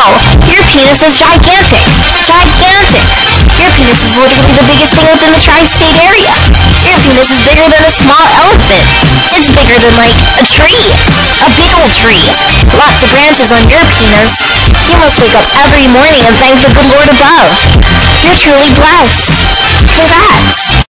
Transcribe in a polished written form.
Your penis is gigantic. Gigantic. Your penis is literally the biggest thing within the tri-state area. Your penis is bigger than a small elephant. It's bigger than, like, a tree. A big old tree. Lots of branches on your penis. You must wake up every morning and thank the good Lord above. You're truly blessed. Congrats.